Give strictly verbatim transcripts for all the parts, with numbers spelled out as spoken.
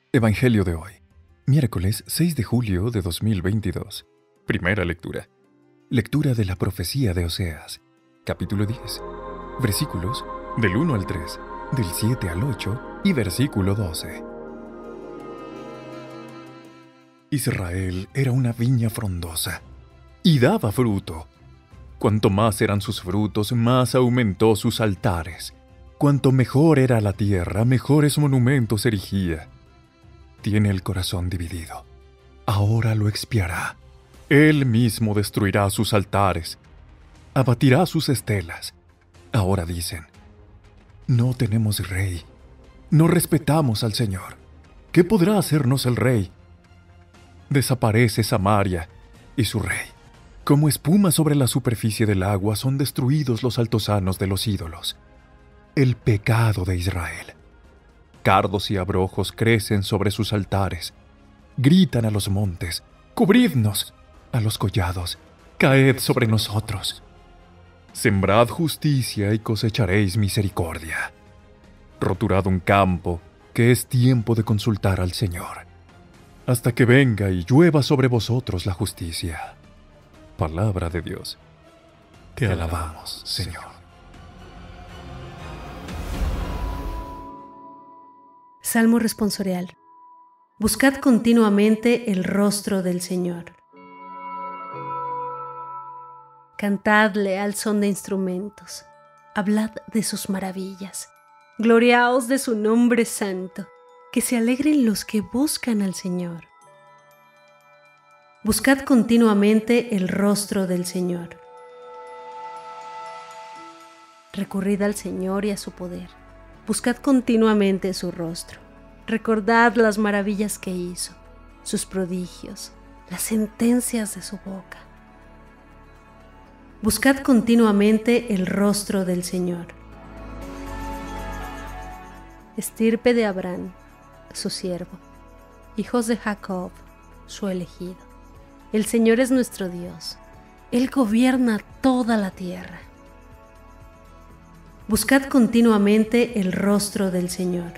Evangelio de hoy, miércoles seis de julio de dos mil veintidós. Primera lectura. Lectura de la profecía de Oseas, capítulo diez, versículos del uno al tres, del siete al ocho y versículo doce. Israel era una viña frondosa y daba fruto. Cuanto más eran sus frutos, más aumentó sus altares. Cuanto mejor era la tierra, mejores monumentos erigía. Tiene el corazón dividido. Ahora lo expiará. Él mismo destruirá sus altares. Abatirá sus estelas. Ahora dicen: no tenemos rey. No respetamos al Señor. ¿Qué podrá hacernos el rey? Desaparece Samaria y su rey. Como espuma sobre la superficie del agua son destruidos los altosanos de los ídolos. El pecado de Israel. Cardos y abrojos crecen sobre sus altares. Gritan a los montes: cubridnos. A los collados: caed sobre nosotros. Sembrad justicia y cosecharéis misericordia. Roturad un campo, que es tiempo de consultar al Señor, hasta que venga y llueva sobre vosotros la justicia. Palabra de Dios. Te alabamos, Señor. Salmo responsorial. Buscad continuamente el rostro del Señor. Cantadle al son de instrumentos. Hablad de sus maravillas. Gloriaos de su nombre santo. Que se alegren los que buscan al Señor. Buscad continuamente el rostro del Señor. Recurrid al Señor y a su poder. Buscad continuamente su rostro. Recordad las maravillas que hizo, sus prodigios, las sentencias de su boca. Buscad continuamente el rostro del Señor. Estirpe de Abraham, su siervo, hijos de Jacob, su elegido. El Señor es nuestro Dios. Él gobierna toda la tierra. Buscad continuamente el rostro del Señor.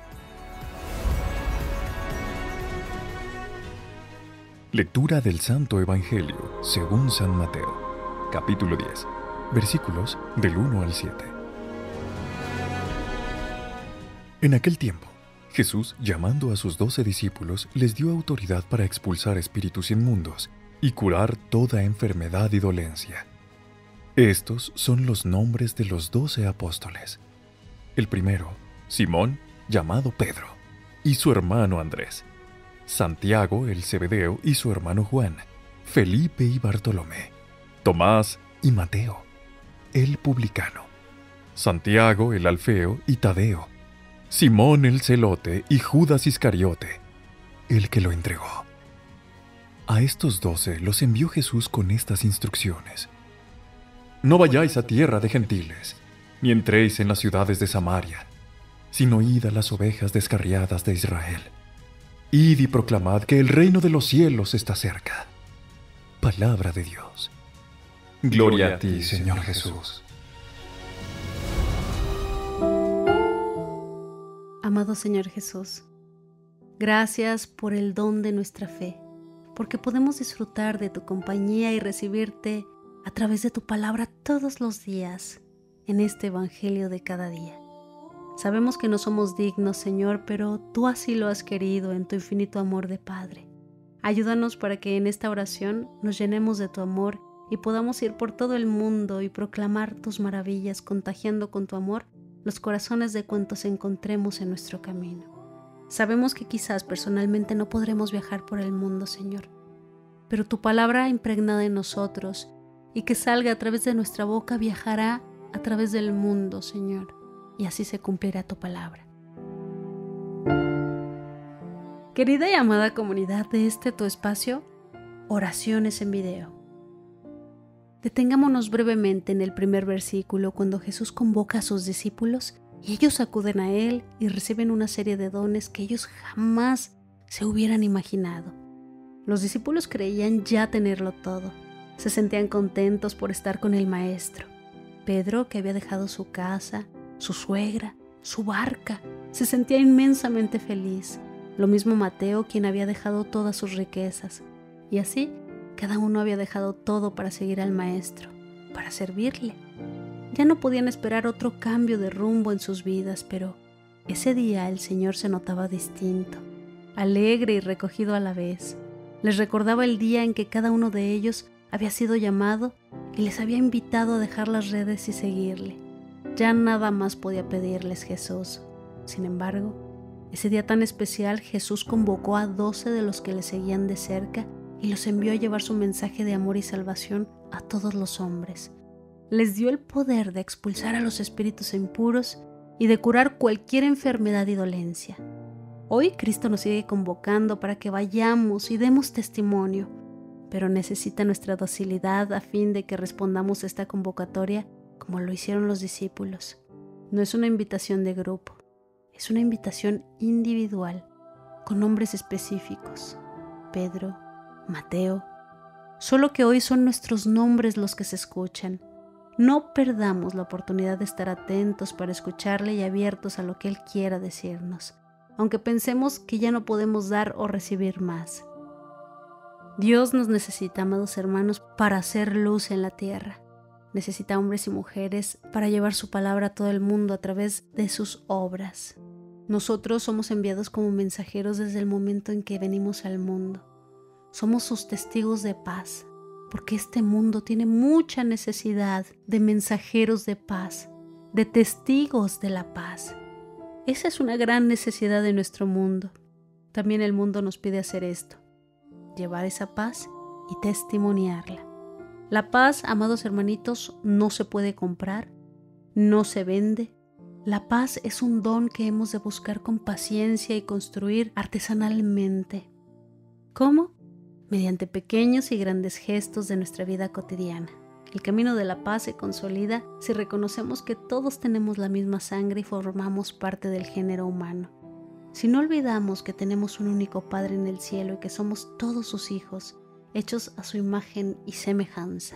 Lectura del Santo Evangelio según San Mateo, capítulo diez, versículos del uno al siete. En aquel tiempo, Jesús, llamando a sus doce discípulos, les dio autoridad para expulsar espíritus inmundos y curar toda enfermedad y dolencia. Estos son los nombres de los doce apóstoles. El primero, Simón, llamado Pedro, y su hermano Andrés. Santiago el Zebedeo y su hermano Juan. Felipe y Bartolomé. Tomás y Mateo, el publicano. Santiago el Alfeo y Tadeo. Simón el Celote y Judas Iscariote, el que lo entregó. A estos doce los envió Jesús con estas instrucciones: no vayáis a tierra de gentiles, ni entréis en las ciudades de Samaria, sino id a las ovejas descarriadas de Israel. Id y proclamad que el reino de los cielos está cerca. Palabra de Dios. Gloria a ti, Señor Jesús. Amado Señor Jesús, gracias por el don de nuestra fe, porque podemos disfrutar de tu compañía y recibirte a través de tu palabra todos los días en este Evangelio de cada día. Sabemos que no somos dignos, Señor, pero tú así lo has querido en tu infinito amor de Padre. Ayúdanos para que en esta oración nos llenemos de tu amor y podamos ir por todo el mundo y proclamar tus maravillas, contagiando con tu amor los corazones de cuantos encontremos en nuestro camino. Sabemos que quizás personalmente no podremos viajar por el mundo, Señor, pero tu palabra impregnada en nosotros y que salga a través de nuestra boca viajará a través del mundo, Señor, y así se cumplirá tu palabra. Querida y amada comunidad de este tu espacio, Oraciones en Video. Detengámonos brevemente en el primer versículo cuando Jesús convoca a sus discípulos y ellos acuden a Él y reciben una serie de dones que ellos jamás se hubieran imaginado. Los discípulos creían ya tenerlo todo. Se sentían contentos por estar con el Maestro. Pedro, que había dejado su casa, su suegra, su barca, se sentía inmensamente feliz. Lo mismo Mateo, quien había dejado todas sus riquezas. Y así, cada uno había dejado todo para seguir al Maestro, para servirle. Ya no podían esperar otro cambio de rumbo en sus vidas, pero ese día el Señor se notaba distinto, alegre y recogido a la vez. Les recordaba el día en que cada uno de ellos había sido llamado y les había invitado a dejar las redes y seguirle. Ya nada más podía pedirles Jesús. Sin embargo, ese día tan especial, Jesús convocó a doce de los que le seguían de cerca y los envió a llevar su mensaje de amor y salvación a todos los hombres. Les dio el poder de expulsar a los espíritus impuros y de curar cualquier enfermedad y dolencia. Hoy Cristo nos sigue convocando para que vayamos y demos testimonio, pero necesita nuestra docilidad a fin de que respondamos a esta convocatoria como lo hicieron los discípulos. No es una invitación de grupo, es una invitación individual, con nombres específicos: Pedro, Mateo. Solo que hoy son nuestros nombres los que se escuchan. No perdamos la oportunidad de estar atentos para escucharle y abiertos a lo que Él quiera decirnos, aunque pensemos que ya no podemos dar o recibir más. Dios nos necesita, amados hermanos, para hacer luz en la tierra. Necesita hombres y mujeres para llevar su palabra a todo el mundo a través de sus obras. Nosotros somos enviados como mensajeros desde el momento en que venimos al mundo. Somos sus testigos de paz, porque este mundo tiene mucha necesidad de mensajeros de paz, de testigos de la paz. Esa es una gran necesidad de nuestro mundo. También el mundo nos pide hacer esto: llevar esa paz y testimoniarla. La paz, amados hermanitos, no se puede comprar, no se vende. La paz es un don que hemos de buscar con paciencia y construir artesanalmente. ¿Cómo? Mediante pequeños y grandes gestos de nuestra vida cotidiana. El camino de la paz se consolida si reconocemos que todos tenemos la misma sangre y formamos parte del género humano. Si no olvidamos que tenemos un único Padre en el cielo y que somos todos sus hijos, hechos a su imagen y semejanza.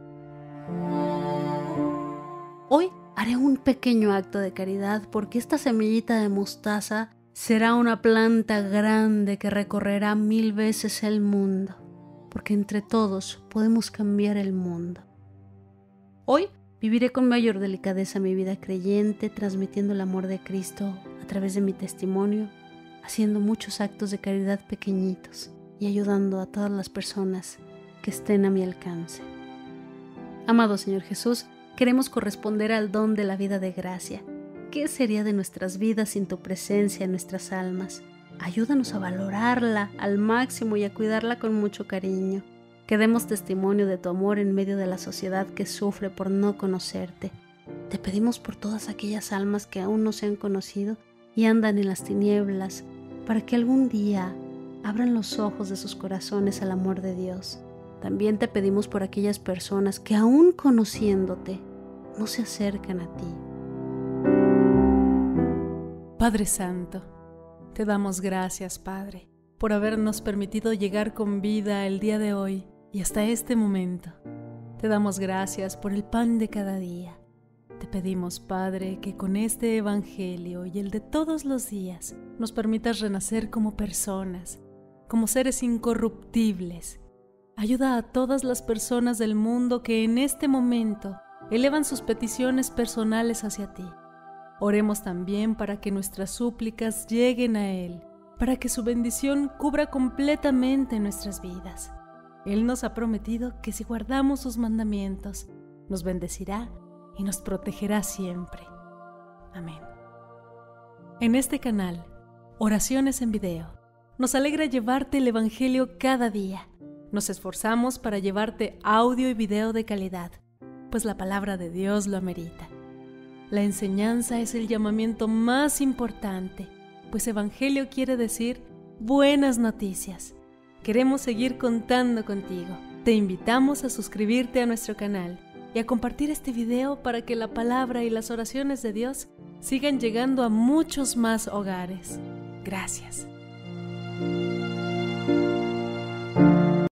Hoy haré un pequeño acto de caridad porque esta semillita de mostaza será una planta grande que recorrerá mil veces el mundo, porque entre todos podemos cambiar el mundo. Hoy viviré con mayor delicadeza mi vida creyente, transmitiendo el amor de Cristo a través de mi testimonio, haciendo muchos actos de caridad pequeñitos y ayudando a todas las personas que estén a mi alcance. Amado Señor Jesús, queremos corresponder al don de la vida de gracia. ¿Qué sería de nuestras vidas sin tu presencia en nuestras almas? Ayúdanos a valorarla al máximo y a cuidarla con mucho cariño. Que demos testimonio de tu amor en medio de la sociedad que sufre por no conocerte. Te pedimos por todas aquellas almas que aún no se han conocido y andan en las tinieblas, para que algún día abran los ojos de sus corazones al amor de Dios. También te pedimos por aquellas personas que aún conociéndote no se acercan a ti. Padre Santo, te damos gracias, Padre, por habernos permitido llegar con vida el día de hoy y hasta este momento. Te damos gracias por el pan de cada día. Te pedimos, Padre, que con este Evangelio y el de todos los días nos permitas renacer como personas, como seres incorruptibles. Ayuda a todas las personas del mundo que en este momento elevan sus peticiones personales hacia ti. Oremos también para que nuestras súplicas lleguen a Él, para que su bendición cubra completamente nuestras vidas. Él nos ha prometido que si guardamos sus mandamientos, nos bendecirá y nos protegerá siempre. Amén. En este canal, Oraciones en Video, nos alegra llevarte el Evangelio cada día. Nos esforzamos para llevarte audio y video de calidad, pues la palabra de Dios lo amerita. La enseñanza es el llamamiento más importante, pues Evangelio quiere decir buenas noticias. Queremos seguir contando contigo. Te invitamos a suscribirte a nuestro canal y a compartir este video para que la palabra y las oraciones de Dios sigan llegando a muchos más hogares. Gracias.